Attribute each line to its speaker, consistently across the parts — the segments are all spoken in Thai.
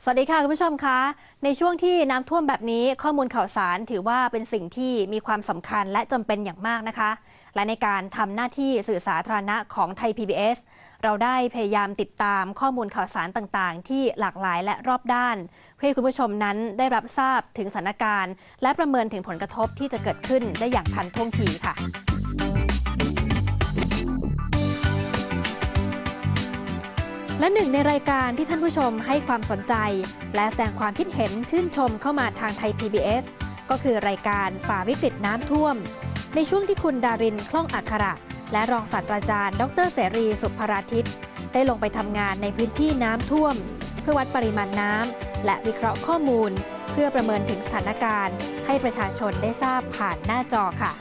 Speaker 1: สวัสดีค่ะคุณผู้ชมคะในช่วงที่น้ำท่วมแบบนี้ข้อมูลข่าวสารถือว่าเป็นสิ่งที่มีความสำคัญและจำเป็นอย่างมากนะคะและในการทำหน้าที่สื่อสาธารณะของไทย PBS เราได้พยายามติดตามข้อมูลข่าวสารต่างๆที่หลากหลายและรอบด้านเพื่อให้คุณผู้ชมนั้นได้รับทราบถึงสถานการณ์และประเมินถึงผลกระทบที่จะเกิดขึ้นได้อย่างทันท่วงทีค่ะและหนึ่งในรายการที่ท่านผู้ชมให้ความสนใจและแสดงความคิดเห็นชื่นชมเข้ามาทางไทย PBS ก็คือรายการฝ่าวิกฤตน้ำท่วมในช่วงที่คุณดารินคล่องอัคระและรองศาสตราจารย์ดร.เสรีสุภราทิตได้ลงไปทำงานในพื้นที่น้ำท่วมเพื่อวัดปริมาณน้ำและวิเคราะห์ข้อมูลเพื่อประเมินถึงสถานการณ์ให้ประชาชนได้ทราบผ่านหน้าจอค่ะ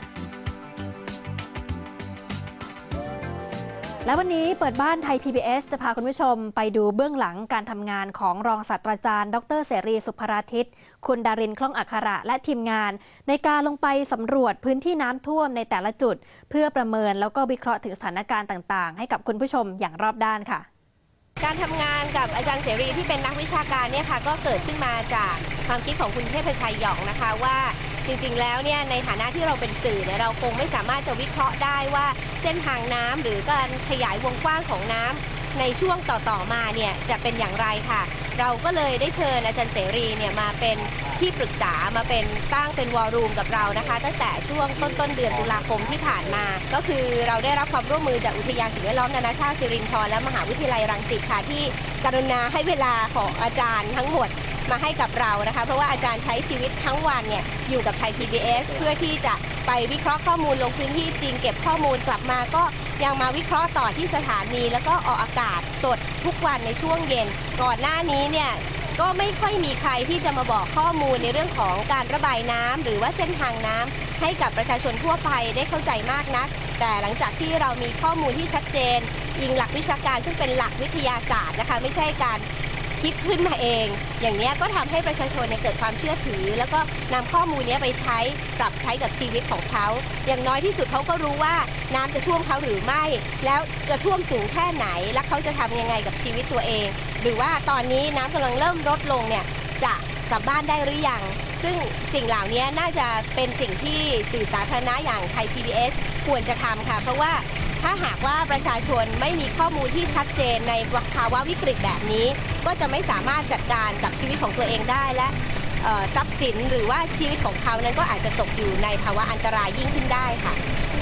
Speaker 1: และวันนี้เปิดบ้านไทย PBS จะพาคุณผู้ชมไปดูเบื้องหลังการทำงานของรองศาสตราจารย์ดร.เสรีสุภราทิตคุณดารินคล่องอัคระและทีมงานในการลงไปสำรวจพื้นที่น้ำท่วมในแต่ละจุดเพื่อประเมินแล้วก็วิเคราะห์ถึงสถานการณ์ต่างๆให้กับคุณผู้ชมอย่างรอบด้านค่ะ
Speaker 2: การทำงานกับอาจารย์เสรีที่เป็นนักวิชาการเนี่ยค่ะก็เกิดขึ้นมาจากความคิดของคุณเทพชัยหยองนะคะว่าจริงๆแล้วเนี่ยในฐานะที่เราเป็นสื่อเนี่ยเราคงไม่สามารถจะวิเคราะห์ได้ว่าเส้นทางน้ำหรือการขยายวงกว้างของน้ำในช่วงต่อๆมาเนี่ยจะเป็นอย่างไรค่ะเราก็เลยได้เชิญอาจารย์เสรีเนี่ยมาเป็นที่ปรึกษามาเป็นตั้งเป็นวอลลุ่มกับเรานะคะตั้งแต่ช่วงต้นเดือนตุลาคมที่ผ่านมาก็คือเราได้รับความร่วมมือจากอุทยานสิ่งแวดล้อมนานาชาติสิรินธรและมหาวิทยาลัยรังสิตค่ะที่กรุณาให้เวลาของอาจารย์ทั้งหมดมาให้กับเรานะคะเพราะว่าอาจารย์ใช้ชีวิตทั้งวันเนี่ยอยู่กับไทย PBS เพื่อที่จะไปวิเคราะห์ข้อมูลลงพื้นที่จริงเก็บข้อมูลกลับมาก็ยังมาวิเคราะห์ต่อที่สถานีแล้วก็ออกอากาศสดทุกวันในช่วงเย็นก่อนหน้านี้เนี่ยก็ไม่ค่อยมีใครที่จะมาบอกข้อมูลในเรื่องของการระบายน้ำหรือว่าเส้นทางน้ำให้กับประชาชนทั่วไปได้เข้าใจมากนักแต่หลังจากที่เรามีข้อมูลที่ชัดเจนอิงหลักวิชาการซึ่งเป็นหลักวิทยาศาสตร์นะคะไม่ใช่การคิดขึ้นมาเองอย่างนี้ก็ทำให้ประชาชนเกิดความเชื่อถือแล้วก็นำข้อมูลนี้ไปใช้ปรับใช้กับชีวิตของเขาอย่างน้อยที่สุดเขาก็รู้ว่าน้ำจะท่วมเขาหรือไม่แล้วจะท่วมสูงแค่ไหนและเขาจะทำยังไงกับชีวิตตัวเองหรือว่าตอนนี้น้ำกำลังเริ่มลดลงเนี่ยจะกลับบ้านได้หรือยังซึ่งสิ่งเหล่านี้น่าจะเป็นสิ่งที่สื่อสาธารณะอย่างไทย PBS ควรจะทำค่ะเพราะว่าถ้าหากว่าประชาชนไม่มีข้อมูลที่ชัดเจนในภาวะวิกฤตแบบนี้ก็จะไม่สามารถจัดการกับชีวิตของตัวเองได้และทรัพย์สินหรือว่าชีวิตของเขานั้นก็อาจจะตกอยู่ในภาวะอันตรายยิ่งขึ้นได้ค่ะ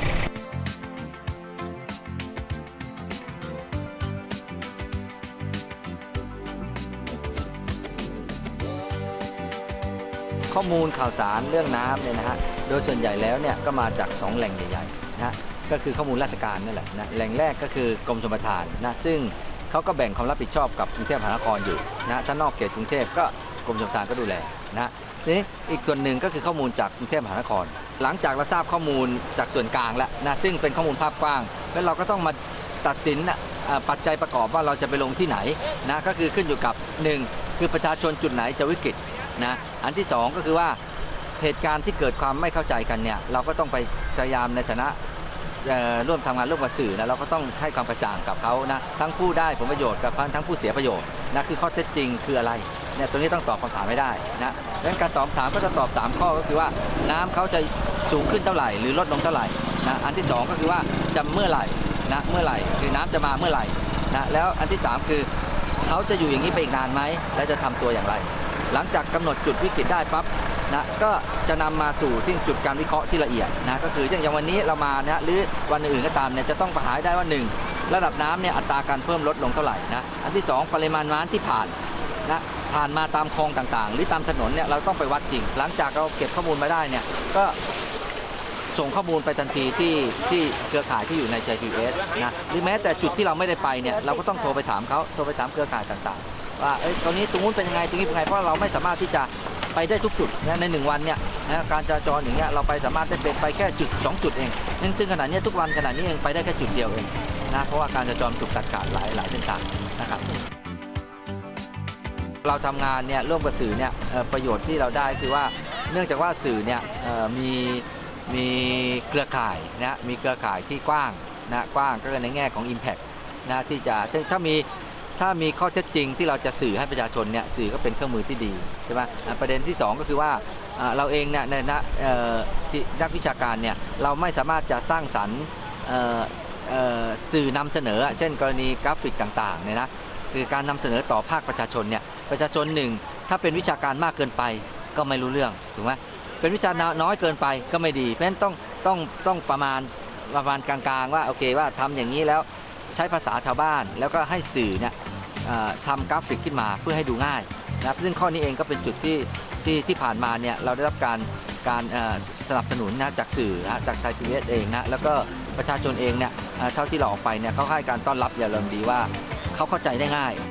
Speaker 3: ข้อมูลข่าวสารเรื่องน้ำเนี่ยนะฮะโดยส่วนใหญ่แล้วเนี่ยก็มาจาก2แหล่งใหญ่ๆนะก็คือข้อมูลราชการนั่นแหละนะแหล่งแรกก็คือกรมชลประทานนะซึ่งเขาก็แบ่งความรับผิดชอบกับกรุงเทพมหานครอยู่นะถ้านอกเขตกรุงเทพก็กรมชลประทานก็ดูแลนะทีนี้อีกส่วนหนึ่งก็คือข้อมูลจากกรุงเทพมหานครหลังจากเราทราบข้อมูลจากส่วนกลางแล้วนะซึ่งเป็นข้อมูลภาพกว้างแล้วเราก็ต้องมาตัดสินปัจจัยประกอบว่าเราจะไปลงที่ไหนนะก็คือขึ้นอยู่กับ1คือประชาชนจุดไหนจะวิกฤตนะอันที่2ก็คือว่าเหตุการณ์ที่เกิดความไม่เข้าใจกันเนี่ยเราก็ต้องไปพยายามในฐานะร่วมทำงานร่วมกับสื่อนะเราก็ต้องให้ความกระจ่างกับเขานะทั้งผู้ได้ผลประโยชน์กับทั้งผู้เสียประโยชน์นะคือข้อเท็จจริงคืออะไรเนี่ยตรงนี้ต้องตอบคำถามไม่ได้นะดังนั้นการตอบคำถามก็จะตอบ3ข้อก็คือว่าน้ำเขาจะสูงขึ้นเท่าไหร่หรือลดลงเท่าไหร่นะอันที่2ก็คือว่าจะเมื่อไหร่นะเมื่อไหร่คือน้ำจะมาเมื่อไหร่นะแล้วอันที่3คือเขาจะอยู่อย่างนี้ไปอีกนานไหมและจะทำตัวอย่างไรหลังจากกำหนดจุดวิกฤตได้ปั๊บนะก็จะนำมาสู่ที่จุดการวิเคราะห์ที่ละเอียดนะก็คืออย่างวันนี้เรามานะหรือวันอื่นก็ตามเนี่ยจะต้องหาได้ว่า1ระดับน้ำเนี่ยอัตราการเพิ่มลดลงเท่าไหร่นะอันที่2ปริมาณน้ำที่ผ่านมาตามคลองต่างๆหรือตามถนนเนี่ยเราต้องไปวัดจริงหลังจากเราเก็บข้อมูลมาได้เนี่ยก็ส่งข้อมูลไปทันทีที่เครือข่ายที่อยู่ใน PBS นะหรือแม้แต่จุดที่เราไม่ได้ไปเนี่ยเราก็ต้องโทรไปถามเขาโทรไปถามเครือข่ายต่างๆว่าตอนนี้ตรงนู้นเป็นยังไงตรงนี้เป็นยังไงเพราะเราไม่สามารถที่จะไปได้ทุกจุดนะใน1วันเนี่ยนะการจราจรอย่างเงี้ยเราไปสามารถได้ไปแค่จุด2จุดเองซึ่งขณะนี้ทุกวันขณะนี้เองไปได้แค่จุดเดียวเองนะเพราะว่าการจราจรถูกตัดขาดหลายเส้นทางนะครับเราทำงานเนี่ยร่วมกับสื่อเนี่ยประโยชน์ที่เราได้คือว่าเนื่องจากว่าสื่อเนี่ยมีเครือข่ายนะมีเครือข่ายที่กว้างนะกว้างก็ในแง่ของ Impact นะที่จะถ้ามีถ้ามีข้อเท็จจริงที่เราจะสื่อให้ประชาชนเนี่ยสื่อก็เป็นเครื่องมือที่ดีใช่ไหมประเด็นที่2ก็คือว่าเราเองเนี่ยในนักวิชาการเนี่ยเราไม่สามารถจะสร้างสรรค์สื่อนำเสนอเช่นกรณีกราฟิกต่างๆเนี่ยนะคือการนำเสนอต่อภาคประชาชนเนี่ยประชาชนหนึ่งถ้าเป็นวิชาการมากเกินไปก็ไม่รู้เรื่องถูกไหมเป็นวิชาน้อยเกินไปก็ไม่ดีเพราะฉะนั้นต้องประมาณกลางๆว่าโอเคว่าทำอย่างนี้แล้วใช้ภาษาชาวบ้านแล้วก็ให้สื่อเนี่ยทำกราฟิกขึ้นมาเพื่อให้ดูง่ายนะซึ่งข้อนี้เองก็เป็นจุดที่ผ่านมาเนี่ยเราได้รับการสนับสนุนนะจากสื่อจากไทย PBS เองนะแล้วก็ประชาชนเองเนี่ยเท่าที่เราออกไปเนี่ยเขาให้การต้อนรับอย่างดีว่าเขาเข้าใจได้ง่าย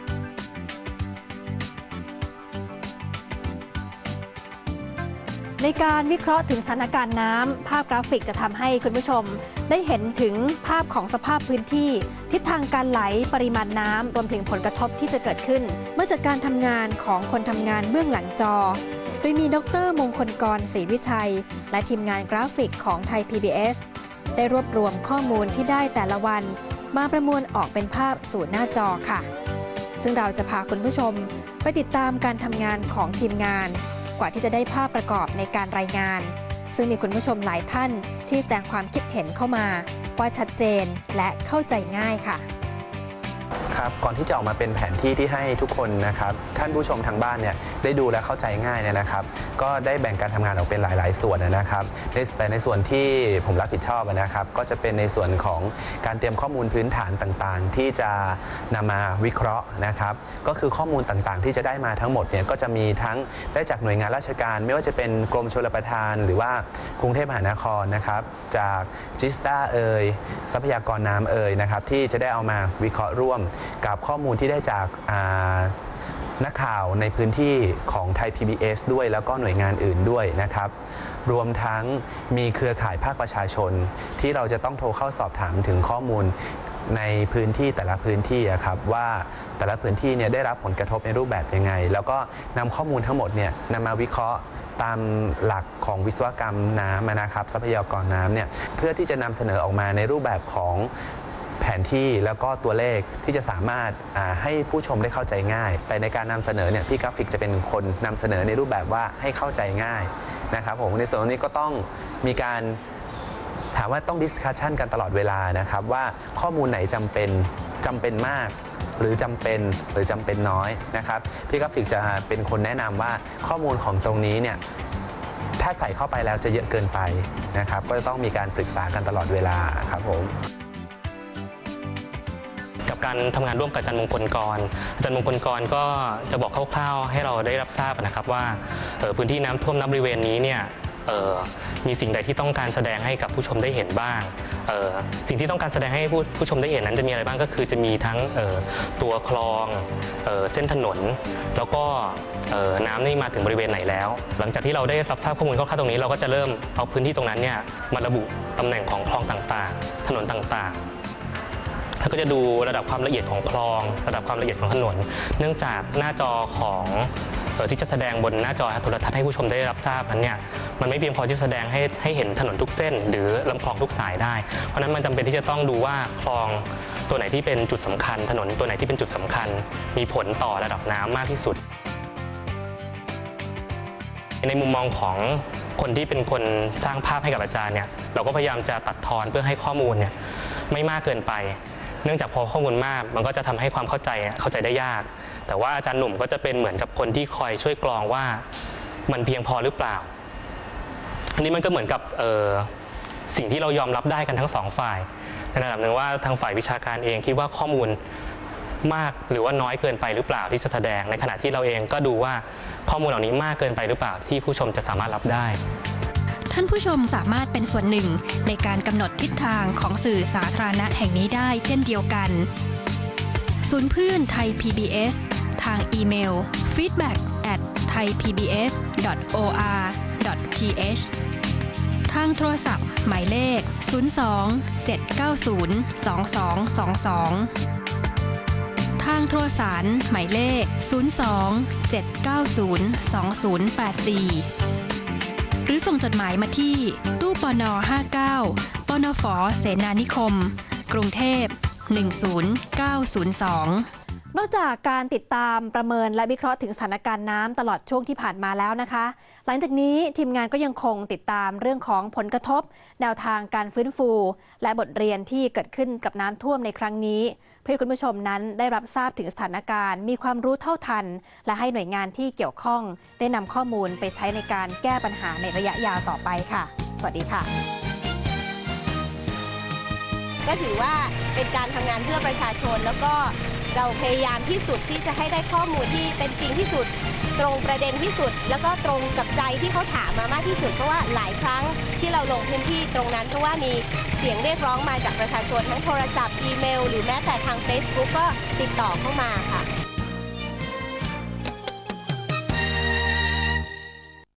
Speaker 1: ในการวิเคราะห์ถึงสถานการณ์น้ำภาพกราฟิกจะทำให้คุณผู้ชมได้เห็นถึงภาพของสภาพพื้นที่ทิศทางการไหลปริมาณน้ำรวมถึงผลกระทบที่จะเกิดขึ้นเมื่อจากการทำงานของคนทำงานเบื้องหลังจอโดยมีดร.มงคลกร ศรีวิชัยและทีมงานกราฟิกของไทย PBS ได้รวบรวมข้อมูลที่ได้แต่ละวันมาประมวลออกเป็นภาพสู่หน้าจอค่ะซึ่งเราจะพาคุณผู้ชมไปติดตามการทำงานของทีมงานกว่าที่จะได้ภาพประกอบในการรายงานซึ่งมีคุณผู้ชมหลายท่านที่แสดงความคิดเห็นเข้ามาว่าชัดเจนและเข้าใจง่ายค่ะ
Speaker 4: ครับก่อนที่จะออกมาเป็นแผนที่ที่ให้ทุกคนนะครับท่านผู้ชมทางบ้านเนี่ยได้ดูและเข้าใจง่ายเนี่ยนะครับก็ได้แบ่งการทำงานออกเป็นหลายๆส่วนนะครับแต่ในส่วนที่ผมรับผิดชอบนะครับก็จะเป็นในส่วนของการเตรียมข้อมูลพื้นฐานต่างๆที่จะนำมาวิเคราะห์นะครับก็คือข้อมูลต่างๆที่จะได้มาทั้งหมดเนี่ยก็จะมีทั้งได้จากหน่วยงานราชการไม่ว่าจะเป็นกรมชลประทานหรือว่ากรุงเทพมหานครนะครับจากจิสตาทรัพยากรน้ำนะครับที่จะได้เอามาวิเคราะห์ร่วมกับข้อมูลที่ได้จากนักข่าวในพื้นที่ของไทย PBS ด้วยแล้วก็หน่วยงานอื่นด้วยนะครับรวมทั้งมีเครือข่ายภาคประชาชนที่เราจะต้องโทรเข้าสอบถามถึงข้อมูลในพื้นที่แต่ละพื้นที่ครับว่าแต่ละพื้นที่เนี่ยได้รับผลกระทบในรูปแบบยังไงแล้วก็นำข้อมูลทั้งหมดเนี่ยนำมาวิเคราะห์ตามหลักของวิศวกรรมน้ำนะครับทรัพยากรน้ำเนี่ยเพื่อที่จะนำเสนอออกมาในรูปแบบของแผนที่แล้วก็ตัวเลขที่จะสามารถให้ผู้ชมได้เข้าใจง่ายแต่ในการนำเสนอเนี่ยพี่กราฟิกจะเป็นคนนำเสนอในรูปแบบว่าให้เข้าใจง่ายนะครับผมในส่วนนี้ก็ต้องมีการถามว่าต้องดิสคัชชันกันตลอดเวลานะครับว่าข้อมูลไหนจำเป็นมากหรือจำเป็นน้อยนะครับพี่กราฟิกจะเป็นคนแนะนำว่าข้อมูลของตรงนี้เนี่ยถ้าใส่เข้าไปแล้วจะเยอะเกินไปนะครับก็จะต้องมีการปรึกษากันตลอดเวลาครับผม
Speaker 5: กับการทำงานร่วมกับอาจารย์มงคลกรก็จะบอกคร่าวๆให้เราได้รับทราบนะครับว่าพื้นที่น้ำท่วมณบริเวณนี้เนี่ยมีสิ่งใดที่ต้องการแสดงให้กับผู้ชมได้เห็นบ้างสิ่งที่ต้องการแสดงให้ผู้ชมได้เห็นนั้นจะมีอะไรบ้างก็คือจะมีทั้งตัวคลองเส้นถนนแล้วก็น้ำนี่มาถึงบริเวณไหนแล้วหลังจากที่เราได้รับทราบข้อมูลคร่าวๆตรงนี้เราก็จะเริ่มเอาพื้นที่ตรงนั้นเนี่ยมาระบุตำแหน่งของคลองต่างๆถนนต่างๆแล้วก็จะดูระดับความละเอียดของคลองระดับความละเอียดของถนนเนื่องจากหน้าจอของที่จะแสดงบนหน้าจอโทรทัศน์ให้ผู้ชมได้รับทราบนั้นเนี่ยมันไม่เพียงพอที่แสดงให้เห็นถนนทุกเส้นหรือลำคลองทุกสายได้เพราะนั้นมันจำเป็นที่จะต้องดูว่าคลองตัวไหนที่เป็นจุดสำคัญถนนตัวไหนที่เป็นจุดสำคัญมีผลต่อระดับน้ำมากที่สุดในมุมมองของคนที่เป็นคนสร้างภาพให้กับอาจารย์เนี่ยเราก็พยายามจะตัดทอนเพื่อให้ข้อมูลเนี่ยไม่มากเกินไปเนื่องจากพอข้อมูลมากมันก็จะทำให้ความเข้าใจได้ยากแต่ว่าอาจารย์หนุ่มก็จะเป็นเหมือนกับคนที่คอยช่วยกรองว่ามันเพียงพอหรือเปล่าอันนี้มันก็เหมือนกับสิ่งที่เรายอมรับได้กันทั้งสองฝ่ายในระดับหนึ่งว่าทางฝ่ายวิชาการเองคิดว่าข้อมูลมากหรือว่าน้อยเกินไปหรือเปล่าที่จะแสดงในขณะที่เราเองก็ดูว่าข้อมูลเหล่านี้มากเกินไปหรือเปล่าที่ผู้ชมจะสามารถรับได้
Speaker 1: ท่านผู้ชมสามารถเป็นส่วนหนึ่งในการกำหนดทิศทางของสื่อสาธารณะแห่งนี้ได้เช่นเดียวกันศูนย์เพื่อนไทย PBS ทางอีเมล feedback@thaipbs.or.th ทางโทรศัพท์หมายเลข 02-790-2222 ทางโทรสารหมายเลข 02-790-2084 หรือส่งจดหมายมาที่ตู้ปน. 59 ปนฝ. เสนานิคม กรุงเทพ 10902 นอกจากการติดตามประเมินและวิเคราะห์ถึงสถานการณ์น้ำตลอดช่วงที่ผ่านมาแล้วนะคะ หลังจากนี้ทีมงานก็ยังคงติดตามเรื่องของผลกระทบแนวทางการฟื้นฟูและบทเรียนที่เกิดขึ้นกับน้ำท่วมในครั้งนี้เพื่อให้คุณผู้ชมนั้นได้รับทราบถึงสถานการณ์มีความรู้เท่าทันและให้หน่วยงานที่เกี่ยวข้องได้นำข้อมูลไปใช้ในการแก้ปัญหาในระยะยาวต่อไปค่ะสวัสดีค่ะ
Speaker 2: ก็ถือว่าเป็นการทำงานเพื่อประชาชนแล้วก็เราพยายามที่สุดที่จะให้ได้ข้อมูลที่เป็นจริงที่สุดตรงประเด็นที่สุดแล้วก็ตรงกับใจที่เขาถามมามากที่สุดเพราะว่าหลายครั้งที่เราลงพื้นที่ตรงนั้นเพราะว่ามีเสียงเรียกร้องมาจากประชาชนทั้งโทรศัพท์อีเมลหรือแม้แต่ทาง Facebook ก็ติดต่อเข้ามาค่ะ